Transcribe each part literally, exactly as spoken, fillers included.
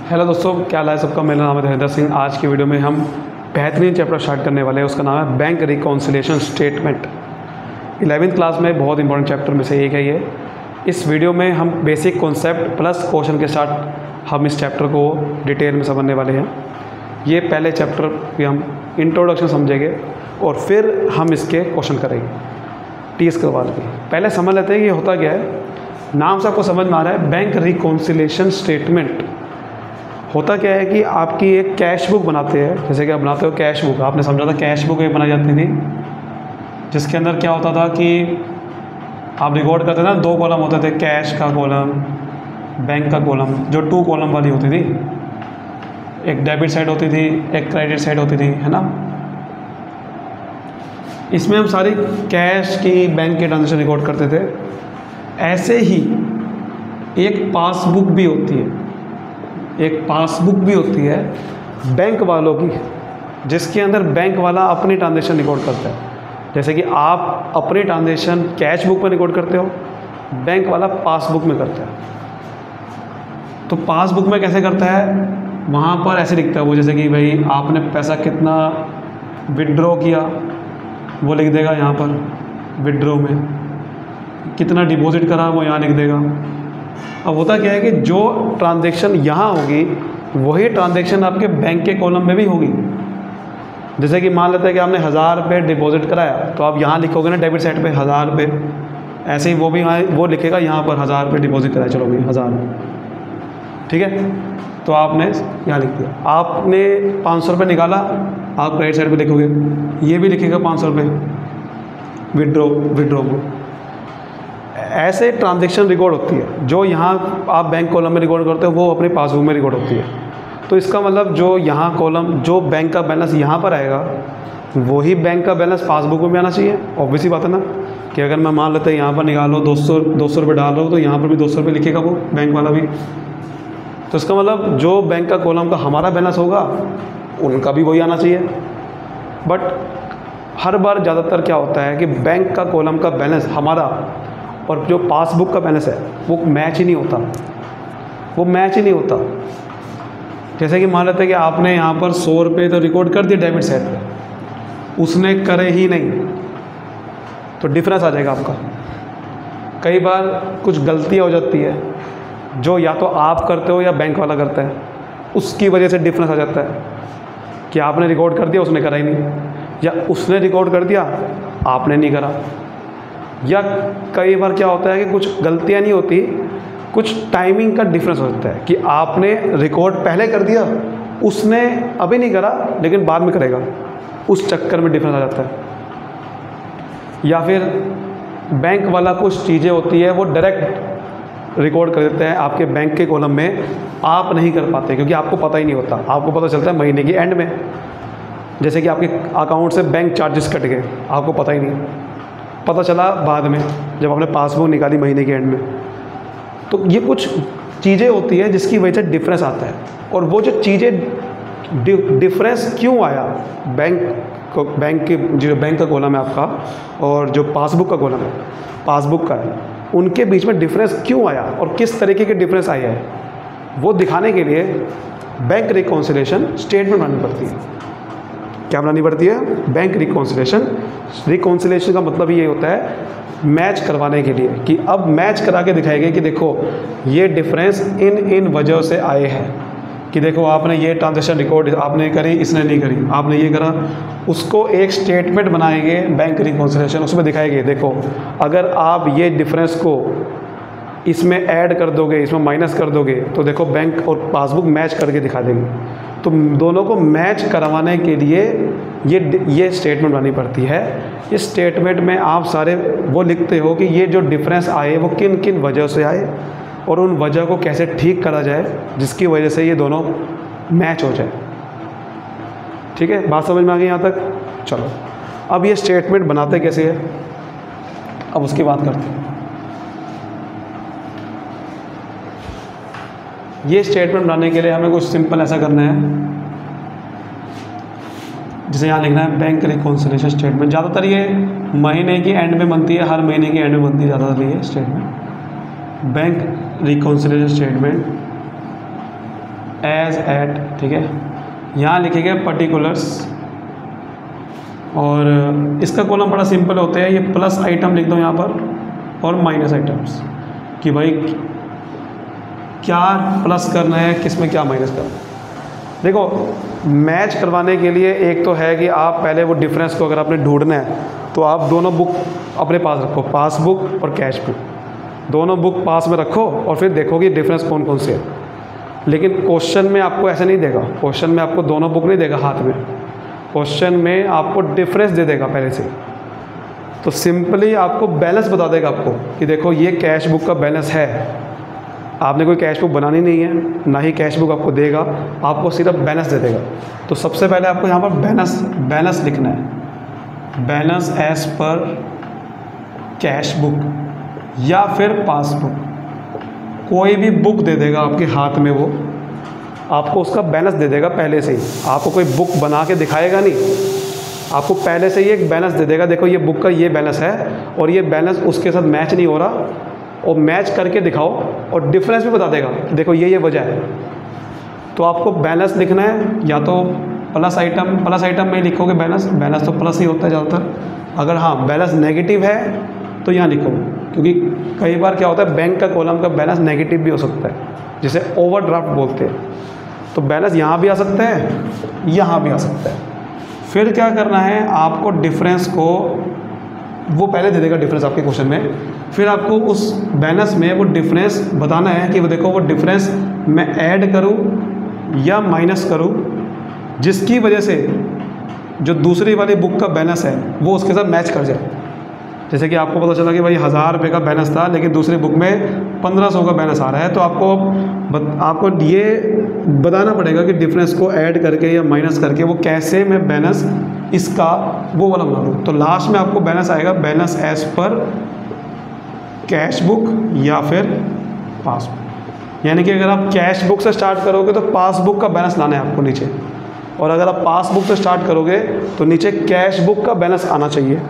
Hello दोस्तों, क्या हाल है सबका। मेरा नाम है धीरेन्द्र सिंह। आज की वीडियो में हम बेहतरीन चैप्टर स्टार्ट करने वाले हैं, उसका नाम है bank reconciliation statement. Eleventh class में बहुत इंपॉर्टेंट चैप्टर में से एक है ये। इस वीडियो में हम बेसिक कॉन्सेप्ट प्लस क्वेश्चन के साथ हम इस चैप्टर को डिटेल में समझने वाले हैं। ये पहले चैप्टर पे हम इंट्रोडक्शन समझेंगे और फिर हम इसके क्वेश्चन करेंगे टीएस करवा के। पहले समझ लेते हैं कि ये होता क्या है। नाम से आपको समझ में आ रहा है, बैंक रिकॉन्सिलिएशन स्टेटमेंट। होता क्या है कि आपकी एक कैश बुक बनाते हैं, जैसे कि आप बनाते हो कैश बुक। आपने समझा था कैश बुक एक बनाई जाती थी, जिसके अंदर क्या होता था कि आप रिकॉर्ड करते थे ना, दो कॉलम होते थे, कैश का कॉलम, बैंक का कॉलम, जो टू कॉलम वाली होती थी। एक डेबिट साइड होती थी, एक क्रेडिट साइड होती थी, है ना। इसमें हम सारी कैश की, बैंक के ट्रांजेक्शन रिकॉर्ड करते थे। ऐसे ही एक पासबुक भी होती है, एक पासबुक भी होती है बैंक वालों की, जिसके अंदर बैंक वाला अपनी ट्रांजेक्शन रिकॉर्ड करता है। जैसे कि आप अपनी ट्रांजेक्शन कैश बुक में रिकॉर्ड करते हो, बैंक वाला पासबुक में करता है। तो पासबुक में कैसे करता है, वहाँ पर ऐसे लिखता है वो, जैसे कि भाई आपने पैसा कितना विड्रॉ किया वो लिख देगा यहाँ पर, विड्रॉ में कितना डिपॉजिट करा वो यहाँ लिख देगा। अब होता क्या है कि जो ट्रांजैक्शन यहाँ होगी वही ट्रांजैक्शन आपके बैंक के कॉलम में भी होगी। जैसे कि मान लेते हैं कि आपने हज़ार रुपये डिपॉजिट कराया, तो आप यहाँ लिखोगे ना डेबिट साइड पे हज़ार रुपये, ऐसे ही वो भी वो लिखेगा यहाँ पर हज़ार रुपये डिपॉजिट कराया, चलो भाई हज़ार, ठीक है। तो आपने यहाँ लिख दिया। आपने पाँच सौ रुपये निकाला, आप क्रेडिट साइड पर लिखोगे, ये भी लिखेगा पाँच सौ रुपये विड्रॉ विड्रॉ को। ऐसे ट्रांजैक्शन रिकॉर्ड होती है, जो यहाँ आप बैंक कॉलम में रिकॉर्ड करते हो वो अपने पासबुक में रिकॉर्ड होती है। तो इसका मतलब जो यहाँ कॉलम, जो बैंक का बैलेंस यहाँ पर आएगा, वही बैंक का बैलेंस पासबुक में भी आना चाहिए। ऑब्वियस ही बात है ना, कि अगर मैं मान लेते हैं यहाँ पर निकालो दो सौ दो सौ रुपये डाल रहा हूँ, तो यहाँ पर भी दो सौ रुपये लिखेगा वो बैंक वाला भी। तो इसका मतलब जो बैंक का कॉलम का हमारा बैलेंस होगा, उनका भी वही आना चाहिए। बट हर बार ज़्यादातर क्या होता है कि बैंक का कॉलम का बैलेंस हमारा और जो पासबुक का बैलेंस है वो मैच ही नहीं होता, वो मैच ही नहीं होता। जैसे कि मान लेते हैं कि आपने यहाँ पर सौ रुपये तो रिकॉर्ड कर दिए डेबिट साइड पे, उसने करे ही नहीं, तो डिफरेंस आ जाएगा आपका। कई बार कुछ गलतियाँ हो जाती है, जो या तो आप करते हो या बैंक वाला करता है, उसकी वजह से डिफरेंस आ जाता है कि आपने रिकॉर्ड कर दिया, उसने करा ही नहीं, या उसने रिकॉर्ड कर दिया, आपने नहीं करा। या कई बार क्या होता है कि कुछ गलतियाँ नहीं होती, कुछ टाइमिंग का डिफरेंस हो जाता है कि आपने रिकॉर्ड पहले कर दिया, उसने अभी नहीं करा लेकिन बाद में करेगा, उस चक्कर में डिफरेंस आ जाता है। या फिर बैंक वाला कुछ चीज़ें होती है वो डायरेक्ट रिकॉर्ड कर देते हैं आपके बैंक के कॉलम में, आप नहीं कर पाते क्योंकि आपको पता ही नहीं होता। आपको पता चलता है महीने की एंड में, जैसे कि आपके अकाउंट से बैंक चार्जेस कट गए, आपको पता ही नहीं, पता चला बाद में जब आपने पासबुक निकाली महीने के एंड में। तो ये कुछ चीज़ें होती है जिसकी वजह से डिफरेंस आता है। और वो जो चीज़ें डिफरेंस क्यों आया, बैंक को, बैंक के जो बैंक का कॉलम है आपका और जो पासबुक का कॉलम है, पासबुक का है, उनके बीच में डिफरेंस क्यों आया और किस तरीके के डिफरेंस आई है, वो दिखाने के लिए बैंक रिकॉन्सिलिएशन स्टेटमेंट बनानी पड़ती है। क्या बनानी पड़ती है? Bank reconciliation. रिकॉन्सिलिएशन का मतलब ये होता है मैच करवाने के लिए, कि अब मैच करा के दिखाएंगे कि देखो ये डिफरेंस इन इन वजहों से आए हैं, कि देखो आपने ये ट्रांजैक्शन रिकॉर्ड आपने करी, इसने नहीं करी, आपने ये करा। उसको एक स्टेटमेंट बनाएंगे बैंक रिकॉन्सिलिएशन, उसमें दिखाएंगे देखो अगर आप ये डिफरेंस को इसमें ऐड कर दोगे, इसमें माइनस कर दोगे, तो देखो बैंक और पासबुक मैच करके दिखा देंगे। तो दोनों को मैच करवाने के लिए ये ये स्टेटमेंट बनानी पड़ती है। इस स्टेटमेंट में आप सारे वो लिखते हो कि ये जो डिफरेंस आए वो किन किन वजह से आए और उन वजह को कैसे ठीक करा जाए जिसकी वजह से ये दोनों मैच हो जाए। ठीक है, बात समझ में आ गई यहाँ तक? चलो अब ये स्टेटमेंट बनाते कैसे है, अब उसकी बात करते हैं। ये स्टेटमेंट बनाने के लिए हमें कुछ सिंपल ऐसा करना है, जैसे यहाँ लिखना है बैंक रिकॉन्सिलिएशन स्टेटमेंट। ज़्यादातर ये महीने की एंड में बनती है, हर महीने की एंड में बनती है ज़्यादातर ये statement, bank reconciliation statement. As at, ठीक है। यहाँ लिखेंगे पर्टिकुलर्स, और इसका कॉलम बड़ा सिंपल होता है, ये प्लस आइटम लिख दो यहाँ पर और माइनस आइटम्स, कि भाई क्या प्लस करना है, किस में क्या माइनस करना है। देखो मैच करवाने के लिए एक तो है कि आप पहले वो डिफरेंस को अगर आपने ढूंढना है तो आप दोनों बुक अपने पास रखो, पासबुक और कैश बुक, दोनों बुक पास में रखो और फिर देखो कि डिफरेंस कौन कौन से है। लेकिन क्वेश्चन में आपको ऐसे नहीं देगा, क्वेश्चन में आपको दोनों बुक नहीं देगा हाथ में, क्वेश्चन में आपको डिफरेंस दे देगा पहले से। तो सिंपली आपको बैलेंस बता देगा आपको कि देखो ये कैश बुक का बैलेंस है, आपने कोई कैश बुक बनानी नहीं है, ना ही कैश बुक आपको देगा, आपको सिर्फ बैलेंस दे देगा। तो सबसे पहले आपको यहाँ पर बैलेंस बैलेंस लिखना है, बैलेंस एज पर कैश बुक या फिर पासबुक, कोई भी बुक दे देगा आपके हाथ में, वो आपको उसका बैलेंस दे देगा पहले से ही। आपको कोई बुक बना के दिखाएगा नहीं, आपको पहले से ही एक बैलेंस दे देगा, देखो ये बुक का ये बैलेंस है और ये बैलेंस उसके साथ मैच नहीं हो रहा, और मैच करके दिखाओ और डिफरेंस भी बता देगा, देखो ये ये वजह है। तो आपको बैलेंस लिखना है, या तो प्लस आइटम, प्लस आइटम में लिखोगे बैलेंस, बैलेंस तो प्लस ही होता है ज़्यादातर। अगर हाँ बैलेंस नेगेटिव है तो यहाँ लिखो, क्योंकि कई बार क्या होता है बैंक का कॉलम का बैलेंस नेगेटिव भी हो सकता है, जिसे ओवरड्राफ्ट बोलते हैं। तो बैलेंस यहाँ भी आ सकता है, यहाँ भी आ सकता है। फिर क्या करना है, आपको डिफरेंस को वो पहले दे देगा डिफरेंस आपके क्वेश्चन में, फिर आपको उस बैलेंस में वो डिफरेंस बताना है कि वो देखो वो डिफरेंस मैं ऐड करूँ या माइनस करूँ, जिसकी वजह से जो दूसरी वाली बुक का बैलेंस है वो उसके साथ मैच कर जाए। जैसे कि आपको पता चला कि भाई हज़ार रुपये का बैलेंस था, लेकिन दूसरी बुक में पंद्रह सौ का बैलेंस आ रहा है, तो आपको बत, आपको ये बताना पड़ेगा कि डिफरेंस को ऐड करके या माइनस करके वो कैसे मैं बैलेंस इसका वो वाला बना दूँ। तो लास्ट में आपको बैलेंस आएगा बैलेंस एज पर कैश बुक या फिर पासबुक। यानी कि अगर आप कैश बुक से स्टार्ट करोगे तो पासबुक का बैलेंस लाना है आपको नीचे, और अगर आप पासबुक से स्टार्ट करोगे तो नीचे कैश बुक का बैलेंस आना चाहिए।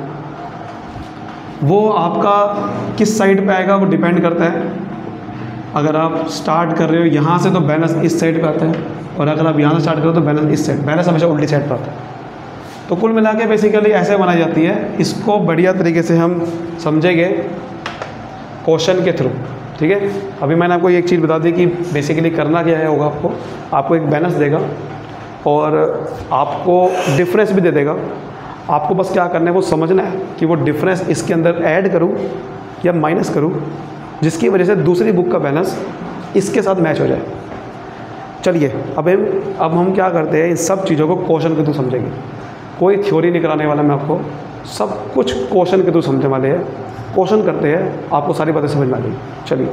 वो आपका किस साइड पे आएगा वो डिपेंड करता है। अगर आप स्टार्ट कर रहे हो यहाँ से तो बैलेंस इस साइड पे आता है, और अगर आप यहाँ से स्टार्ट करो तो बैलेंस इस साइड, बैलेंस हमेशा उल्टी साइड पर आता है। तो कुल मिला के बेसिकली ऐसे बनाई जाती है। इसको बढ़िया तरीके से हम समझेंगे क्वेश्चन के थ्रू, ठीक है। अभी मैंने आपको एक चीज़ बता दी कि बेसिकली करना क्या है होगा, आपको आपको एक बैलेंस देगा और आपको डिफरेंस भी दे देगा। आपको बस क्या करना है वो समझना है कि वो डिफरेंस इसके अंदर ऐड करूँ या माइनस करूँ, जिसकी वजह से दूसरी बुक का बैलेंस इसके साथ मैच हो जाए। चलिए अब हम अब हम क्या करते हैं, इन सब चीज़ों को क्वेश्चन के थ्रू समझेंगे। कोई थ्योरी नहीं कराने वाला मैं आपको, सब कुछ क्वेश्चन के थ्रू समझने वाले हैं। क्वेश्चन करते हैं, आपको सारी बातें समझ में आ गई। चलिए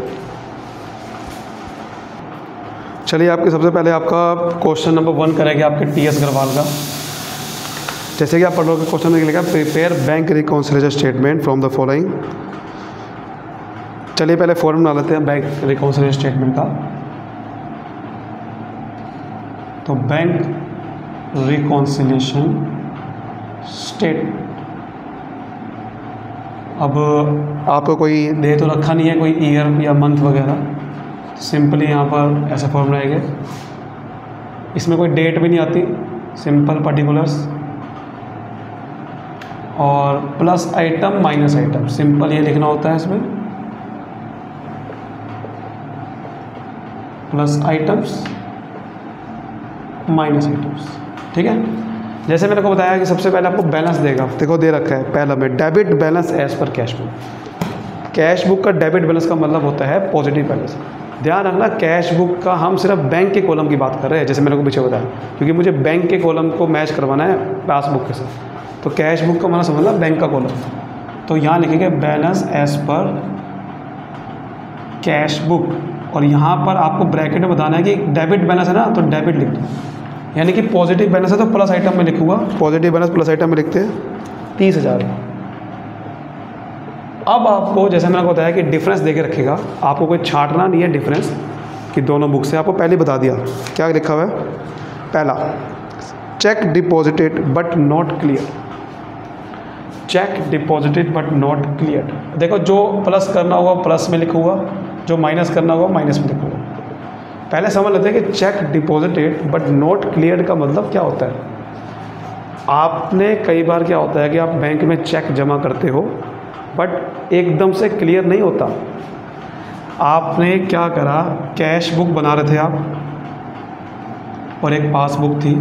चलिए आपके सबसे पहले आपका क्वेश्चन नंबर वन करेंगे आपके टी एस अग्रवाल का। जैसे कि आप पढ़ोगे क्वेश्चन में लिखा prepare bank reconciliation statement from the following. चलिए पहले फॉर्म बना लेते हैं बैंक रिकॉन्सिलिएशन स्टेटमेंट का। तो बैंक रिकॉन्सिलिएशन स्टेटमेंट, अब आपको कोई दे तो रखा नहीं है कोई ईयर या मंथ वगैरह, सिंपली यहाँ पर ऐसा फॉर्म रहेगा। इसमें कोई डेट भी नहीं आती, सिंपल पर्टिकुलर्स और plus item minus item, simple ये लिखना होता है इसमें, प्लस आइटम्स माइनस आइटम्स, ठीक है। जैसे मैंने को बताया कि सबसे पहले आपको बैलेंस देगा, देखो दे रखा है पहला में डेबिट बैलेंस एज पर कैश बुक। कैश बुक का डेबिट बैलेंस का मतलब होता है पॉजिटिव बैलेंस। ध्यान रखना कैश बुक का हम सिर्फ बैंक के कॉलम की बात कर रहे हैं, जैसे मैंने को पीछे बताया, क्योंकि मुझे बैंक के कॉलम को मैच करवाना है पासबुक के साथ। तो कैश बुक का मतलब समझना बैंक का कॉलम। तो यहाँ लिखेंगे बैलेंस एज पर कैश बुक, और यहाँ पर आपको ब्रैकेट में बताना है कि डेबिट बैलेंस है ना, तो डेबिट लिख दो। यानी कि पॉजिटिव बैलेंस है तो प्लस आइटम में लिखूंगा, पॉजिटिव बैलेंस प्लस आइटम में लिखते हैं तीस हज़ार। अब आपको जैसे मैंने बताया कि डिफरेंस देके रखेगा, आपको कोई छांटना नहीं है डिफरेंस कि दोनों बुक से, आपको पहले बता दिया क्या लिखा हुआ है। पहला check deposited but not clear, check deposited but not clear. देखो जो प्लस करना होगा प्लस में लिखूंगा, जो माइनस करना होगा माइनस में लिखूंगा। पहले समझ लेते हैं कि check deposited but not cleared का मतलब क्या होता है। आपने कई बार क्या होता है कि आप बैंक में चेक जमा करते हो बट एकदम से क्लियर नहीं होता। आपने क्या करा, कैश बुक बना रहे थे आप और एक पासबुक थी,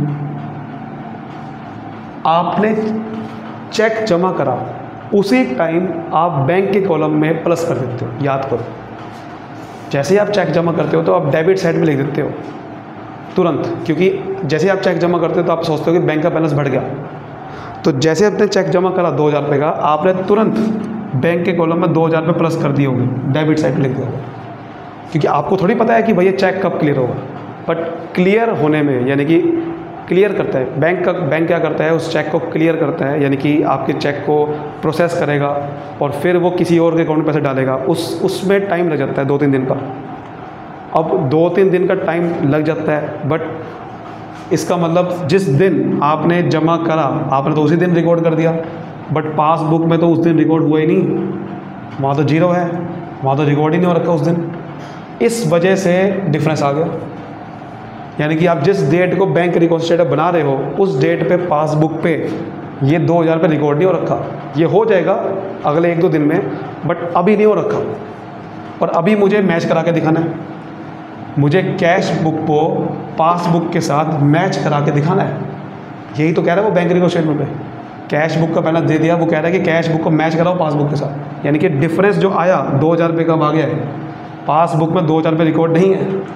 आपने चेक जमा करा, उसी टाइम आप बैंक के कॉलम में प्लस कर देते हो। याद करो, जैसे ही आप चेक जमा करते हो तो आप डेबिट साइड में लिख देते हो तुरंत, क्योंकि जैसे ही आप चेक जमा करते हो तो आप सोचते हो कि बैंक का बैलेंस बढ़ गया। तो जैसे आपने चेक जमा करा दो हज़ार रुपये का, आपने तुरंत बैंक के कॉलम में दो हज़ार रुपये प्लस कर दिए होंगे, डेबिट साइड में लिख दिया होगा, क्योंकि आपको थोड़ी पता है कि भैया चेक कब क्लियर होगा। बट क्लियर होने में, यानी कि क्लियर करता है बैंक का, बैंक क्या करता है, उस चेक को क्लियर करता है, यानी कि आपके चेक को प्रोसेस करेगा और फिर वो किसी और के अकाउंट में पैसे डालेगा। उस उसमें टाइम लग जाता है दो तीन दिन का। अब दो तीन दिन का टाइम लग जाता है, बट इसका मतलब जिस दिन आपने जमा करा आपने तो उसी दिन रिकॉर्ड कर दिया, बट पासबुक में तो उस दिन रिकॉर्ड हुआ ही नहीं, वहाँ तो जीरो है, वहाँ तो रिकॉर्ड ही नहीं हो रखा उस दिन। इस वजह से डिफरेंस आ गया। यानी कि आप जिस डेट को बैंक रिकॉन्स्टेटिव बना रहे हो उस डेट पे पासबुक पे ये दो हज़ार रुपये रिकॉर्ड नहीं हो रखा। ये हो जाएगा अगले एक दो दिन में, बट अभी नहीं हो रखा। और अभी मुझे मैच करा के दिखाना है, मुझे कैश बुक को पासबुक के साथ मैच करा के दिखाना है। यही तो कह रहा है वो बैंक रिकॉन्स्टेटिव पे, कैश बुक का बैलेंस दे दिया, वो कह रहा है कि कैश बुक को मैच कराओ पासबुक के साथ। यानी कि डिफरेंस जो आया दो हज़ार रुपये का आ गया है, पासबुक में दो हज़ार रुपये रिकॉर्ड नहीं है।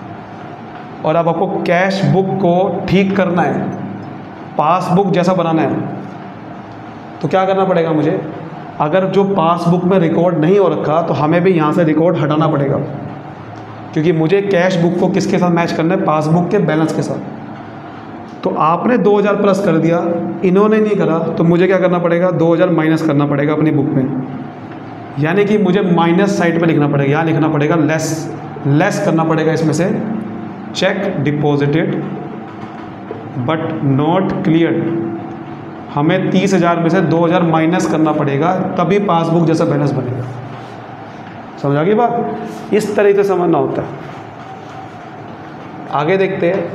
और अब आपको कैश बुक को ठीक करना है, पासबुक जैसा बनाना है, तो क्या करना पड़ेगा मुझे, अगर जो पासबुक में रिकॉर्ड नहीं हो रखा तो हमें भी यहाँ से रिकॉर्ड हटाना पड़ेगा, क्योंकि मुझे कैश बुक को किसके साथ मैच करना है, पासबुक के बैलेंस के साथ। तो आपने दो हज़ार प्लस कर दिया, इन्होंने नहीं करा, तो मुझे क्या करना पड़ेगा, दो हज़ार माइनस करना पड़ेगा अपनी बुक में। यानी कि मुझे माइनस साइड पे लिखना पड़ेगा, यहाँ लिखना पड़ेगा लेस, लेस करना पड़ेगा इसमें से check deposited but not cleared. हमें तीस हज़ार में से दो हज़ार माइनस करना पड़ेगा, तभी पासबुक जैसा बैलेंस बनेगा। समझ आ गई बात? इस तरीके से समझना होता है। आगे देखते हैं,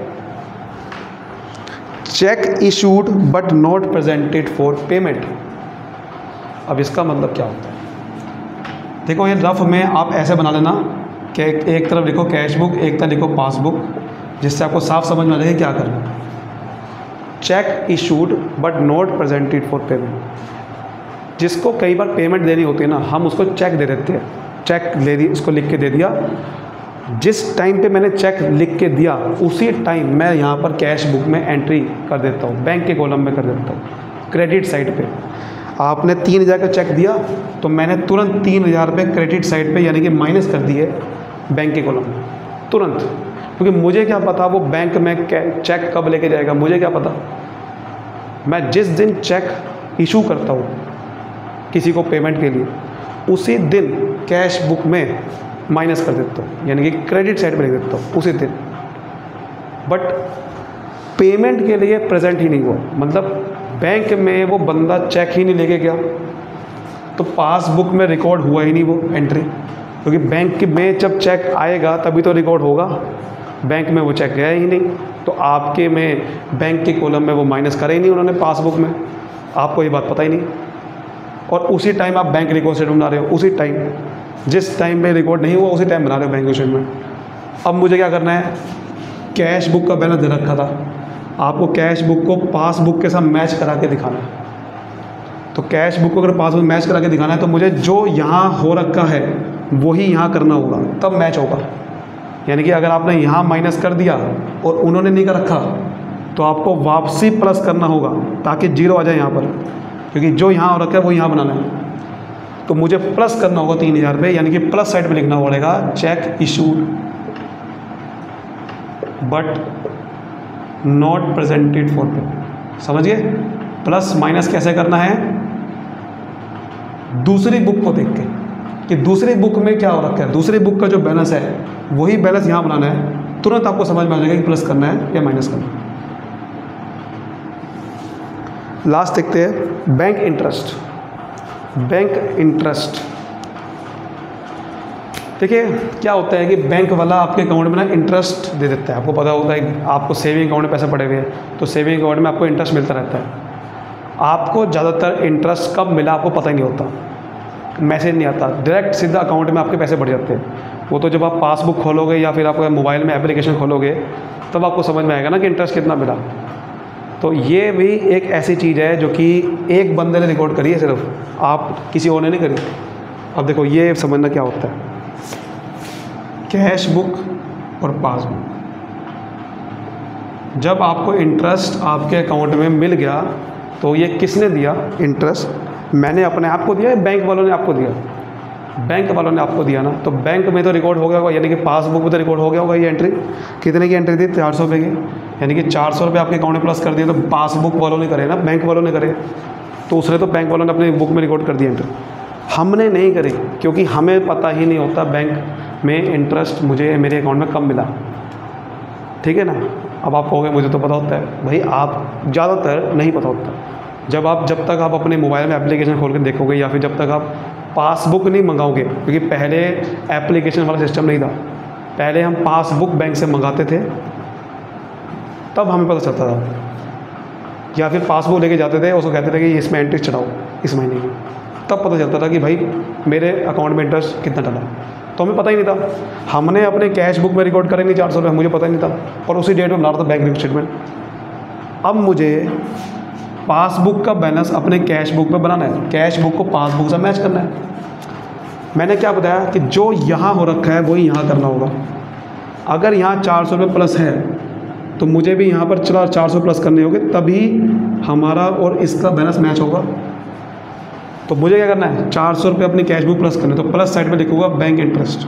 check issued but not presented for payment. अब इसका मतलब क्या होता है, देखो ये रफ में आप ऐसे बना लेना कि एक तरफ लिखो कैश बुक, एक तरफ लिखो पासबुक, जिससे आपको साफ समझ में आ जाए क्या करना। Check issued but not presented for payment, जिसको कई बार पेमेंट देनी होती है ना, हम उसको चेक दे देते हैं, चेक ले दी, उसको लिख के दे दिया। जिस टाइम पे मैंने चेक लिख के दिया उसी टाइम मैं यहाँ पर कैश बुक में एंट्री कर देता हूँ, बैंक के कॉलम में कर देता हूँ। क्रेडिट साइड पे आपने तीन हज़ार का चेक दिया तो मैंने तुरंत तीन हज़ार रुपये क्रेडिट साइड पे यानी कि माइनस कर दिए बैंक के कॉलम में तुरंत, क्योंकि मुझे क्या पता वो बैंक में चेक कब लेके जाएगा, मुझे क्या पता। मैं जिस दिन चेक इशू करता हूँ किसी को पेमेंट के लिए, उसी दिन कैश बुक में माइनस कर देता हूँ, यानी कि क्रेडिट साइड पर लिख देता हूँ उसी दिन। बट पेमेंट के लिए प्रेजेंट ही नहीं हुआ, मतलब बैंक में वो बंदा चेक ही नहीं लेके गया, तो पासबुक में रिकॉर्ड हुआ ही नहीं वो एंट्री, क्योंकि बैंक में जब चेक आएगा तभी तो रिकॉर्ड होगा, बैंक में वो चेक गया ही नहीं, तो आपके में बैंक के कॉलम में वो माइनस करे ही नहीं उन्होंने पासबुक में, आपको ये बात पता ही नहीं। और उसी टाइम आप बैंक रिकॉर्ड स्टेटमेंट बना रहे हो, उसी टाइम जिस टाइम में रिकॉर्ड नहीं हुआ उसी टाइम बना रहे हो बैंक स्टेटमेंट। अब मुझे क्या करना है, कैश बुक का बैलेंस दे रखा था, आपको कैश बुक को पासबुक के साथ मैच करा के दिखाना है। तो कैश बुक को अगर पासबुक मैच करा के दिखाना है तो मुझे जो यहाँ हो रखा है वही यहाँ करना होगा, तब मैच होगा। यानी कि अगर आपने यहाँ माइनस कर दिया और उन्होंने नहीं कर रखा तो आपको वापसी प्लस करना होगा ताकि जीरो आ जाए यहाँ पर, क्योंकि जो यहाँ हो रखा है वो यहाँ बनाना है। तो मुझे प्लस करना होगा तीन हज़ार रुपये, यानी कि प्लस साइड पे लिखना पड़ेगा check issued but not presented for payment. समझिए, प्लस माइनस कैसे करना है, दूसरी बुक को देख के कि दूसरी बुक में क्या हो रखा है, दूसरी बुक का जो बैलेंस है वही बैलेंस यहाँ बनाना है, तुरंत आपको समझ में आ जाएगा कि प्लस करना है या माइनस करना है। लास्ट देखते हैं बैंक इंटरेस्ट। बैंक इंटरेस्ट देखिए क्या होता है कि बैंक वाला आपके अकाउंट में ना इंटरेस्ट दे देता है। आपको पता होता है आपको सेविंग अकाउंट में पैसे पड़े हुए हैं, तो सेविंग अकाउंट में आपको इंटरेस्ट मिलता रहता है। आपको ज़्यादातर इंटरेस्ट कब मिला आपको पता ही नहीं होता, मैसेज नहीं आता, डायरेक्ट सीधा अकाउंट में आपके पैसे बढ़ जाते हैं। वो तो जब आप पासबुक खोलोगे या फिर आप मोबाइल में एप्लीकेशन खोलोगे तब आपको समझ में आएगा ना कि इंटरेस्ट कितना मिला। तो ये भी एक ऐसी चीज़ है जो कि एक बंदे ने रिकॉर्ड करी है, सिर्फ आप किसी और ने नहीं करी। अब देखो ये समझना क्या होता है, कैश बुक और पासबुक। जब आपको इंटरेस्ट आपके अकाउंट में मिल गया तो ये किसने दिया इंटरेस्ट? मैंने अपने आप को दिया या बैंक वालों ने आपको दिया? बैंक वालों ने आपको दिया ना, तो बैंक में तो रिकॉर्ड हो गया होगा, यानी कि पासबुक में तो रिकॉर्ड हो गया होगा। ये एंट्री कितने की एंट्री थी? चार सौ रुपये की, यानी कि चार सौ रुपये आपके अकाउंट में प्लस कर दिए। तो पासबुक वालों ने करे ना, बैंक वालों ने करे, तो उसने तो बैंक वालों ने अपनी बुक में रिकॉर्ड कर दिया एंट्री। हमने नहीं करी क्योंकि हमें पता ही नहीं होता बैंक में इंटरेस्ट मुझे मेरे अकाउंट में कब मिला। ठीक है ना। अब आप कहोगे मुझे तो पता होता है, भाई आप ज़्यादातर नहीं पता होता। जब आप जब तक आप अपने मोबाइल में एप्लीकेशन खोल के देखोगे या फिर जब तक आप पासबुक नहीं मंगाओगे, क्योंकि पहले एप्लीकेशन वाला सिस्टम नहीं था, पहले हम पासबुक बैंक से मंगाते थे तब हमें पता चलता था, या फिर पासबुक लेके जाते थे, उसको कहते थे कि इसमें एंट्री चढ़ाओ इस महीने की, तब पता चलता था कि भाई मेरे अकाउंट में इंटरेस्ट कितना डला। तो हमें पता ही नहीं था, हमने अपने कैश बुक में रिकॉर्ड करेंगे चार सौ रुपये, मुझे पता ही नहीं था, और उसी डेट में बना रहा था बैंक स्टेटमेंट। अब मुझे पासबुक का बैलेंस अपने कैश बुक में बनाना है, कैश बुक को पासबुक से मैच करना है। मैंने क्या बताया कि जो यहाँ हो रखा है वही यहाँ करना होगा। अगर यहाँ चार सौ रुपये प्लस है तो मुझे भी यहाँ पर चला चार सौ प्लस करने होंगे, तभी हमारा और इसका बैलेंस मैच होगा। तो मुझे क्या करना है, चार सौ रुपये अपनी कैश बुक प्लस करने, तो प्लस साइड में लिखूंगा बैंक इंटरेस्ट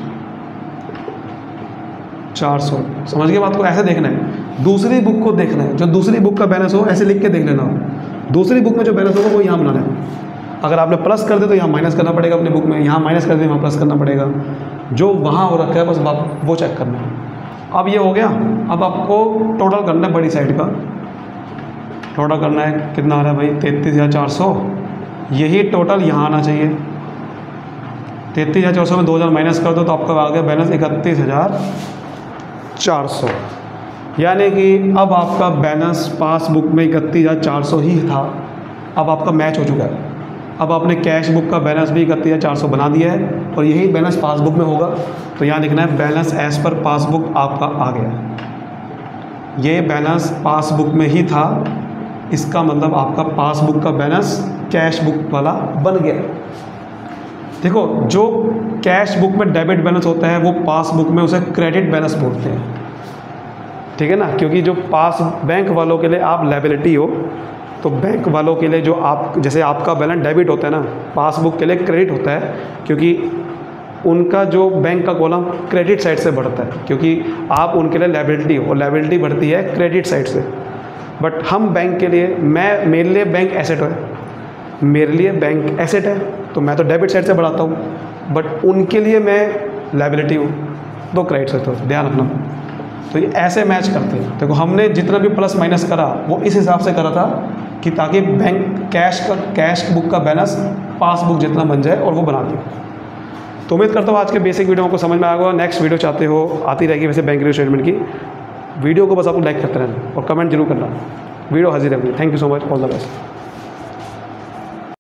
चार सौ। समझ गए बात को? ऐसे देखना है, दूसरी बुक को देखना है, जो दूसरी बुक का बैलेंस हो ऐसे लिख के देख लेना। दूसरी बुक में जो बैलेंस होगा वो यहाँ बनाना है। अगर आपने प्लस कर दे तो यहाँ माइनस करना पड़ेगा अपनी बुक में, यहाँ माइनस कर दे वहाँ प्लस करना पड़ेगा। जो वहाँ हो रखा है बस आप वो चेक करना है। अब ये हो गया। अब आपको टोटल करना है बड़ी साइड का, टोटल करना है कितना आ रहा है भाई, तैंतीस हज़ार चार सौ। यही टोटल यहाँ आना चाहिए। तैंतीस हज़ार चार सौ में दो हज़ार माइनस कर दो तो आपका आ गया बैलेंस इकतीस हज़ार चार सौ। यानी कि अब आपका बैलेंस पासबुक में इकतीस हज़ार चार सौ ही था, अब आपका मैच हो चुका है। अब आपने कैश बुक का बैलेंस भी इकतीस हज़ार चार सौ बना दिया है और यही बैलेंस पासबुक में होगा। तो यहाँ लिखना है बैलेंस एज पर पासबुक आपका आ गया। ये बैलेंस पासबुक में ही था, इसका मतलब आपका पासबुक का बैलेंस कैश बुक वाला बन गया। देखो जो कैश बुक में डेबिट बैलेंस होता है वो पासबुक में उसे क्रेडिट बैलेंस बोलते हैं। ठीक है ना, क्योंकि जो पास बैंक वालों के लिए आप लायबिलिटी हो, तो बैंक वालों के लिए जो आप जैसे आपका बैलेंस डेबिट होता है ना, पासबुक के लिए क्रेडिट होता है, क्योंकि उनका जो बैंक का कॉलम क्रेडिट साइड से बढ़ता है, क्योंकि आप उनके लिए लायबिलिटी हो और लायबिलिटी बढ़ती है क्रेडिट साइड से। बट हम बैंक के लिए, मैं मेरे लिए बैंक एसेट है, मेरे लिए बैंक एसेट है तो मैं तो डेबिट साइड से बढ़ाता हूँ, बट उनके लिए मैं लायबिलिटी हूँ तो क्रेडिट साइड से। ध्यान रखना। तो ये ऐसे मैच करते हैं। देखो हमने जितना भी प्लस माइनस करा वो इस हिसाब से करा था कि ताकि बैंक कैश का कैश बुक का बैलेंस पासबुक जितना बन जाए और वो बना दिया। तो उम्मीद करता हूँ आज के बेसिक वीडियो को समझ में आएगा। नेक्स्ट वीडियो चाहते हो आती रहेगी वैसे बैंक स्टेटमेंट की वीडियो को, बस आपको लाइक करते रहना और कमेंट जरूर करना। वीडियो हाजिर रहेगी। Thank you so much, all the best.